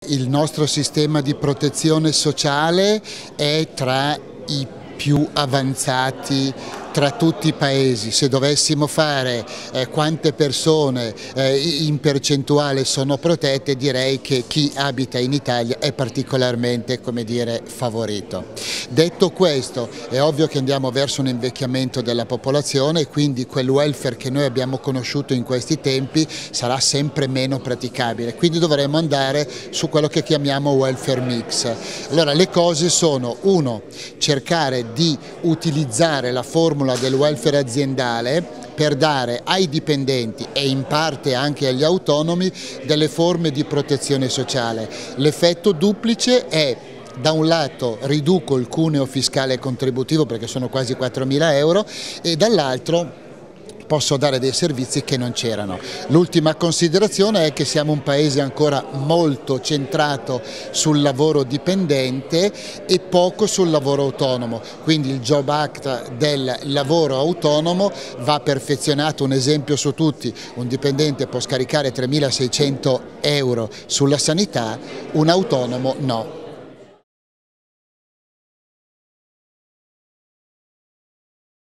Il nostro sistema di protezione sociale è tra i più avanzati tra tutti i paesi. Se dovessimo fare quante persone in percentuale sono protette, direi che chi abita in Italia è particolarmente, come dire, favorito. Detto questo, è ovvio che andiamo verso un invecchiamento della popolazione e quindi quel welfare che noi abbiamo conosciuto in questi tempi sarà sempre meno praticabile, quindi dovremo andare su quello che chiamiamo welfare mix. Allora le cose sono: uno, cercare di utilizzare la formula del welfare aziendale per dare ai dipendenti e in parte anche agli autonomi delle forme di protezione sociale. L'effetto duplice è: da un lato riduco il cuneo fiscale contributivo perché sono quasi 4.000 euro e dall'altro posso dare dei servizi che non c'erano. L'ultima considerazione è che siamo un paese ancora molto centrato sul lavoro dipendente e poco sul lavoro autonomo, quindi il Job Act del lavoro autonomo va perfezionato. Un esempio su tutti: un dipendente può scaricare 3.600 euro sulla sanità, un autonomo no.